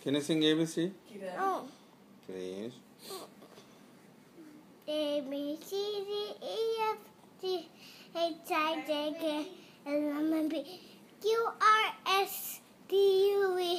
Can you sing ABC? Oh. Please. A B C D E F G H I J K L M N P Q R S T U V